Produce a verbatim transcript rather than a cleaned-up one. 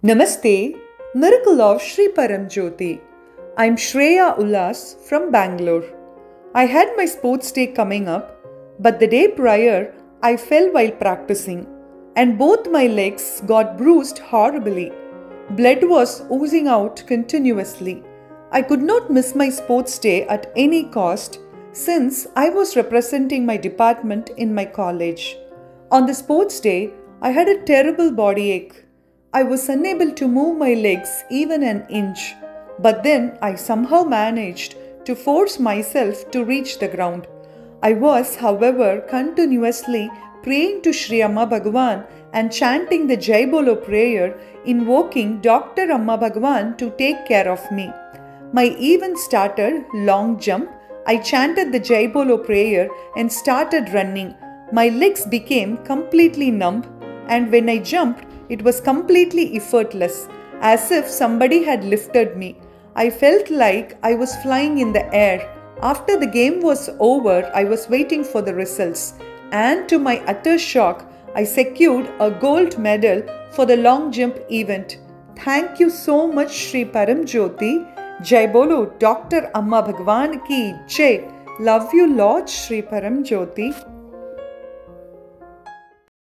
Namaste, Miracle of Sri Paramjyoti. I'm Shreya Ullas from Bangalore. I had my sports day coming up, but the day prior I fell while practicing and both my legs got bruised horribly. Blood was oozing out continuously. I could not miss my sports day at any cost since I was representing my department in my college. On the sports day, I had a terrible body ache. I was unable to move my legs even an inch, but then I somehow managed to force myself to reach the ground. I was, however, continuously praying to Sri Amma Bhagavan and chanting the Jai Bolo prayer, invoking Doctor Amma Bhagavan to take care of me. My event started long jump. I chanted the Jai Bolo prayer and started running. My legs became completely numb, and when I jumped, it was completely effortless, as if somebody had lifted me. I felt like I was flying in the air. After the game was over, I was waiting for the results, and to my utter shock, I secured a gold medal for the long jump event. Thank you so much, Sri Paramjyoti. Jai Bolo, Doctor Amma Bhagavan ki Jai. Love you, Lord Sri Paramjyoti.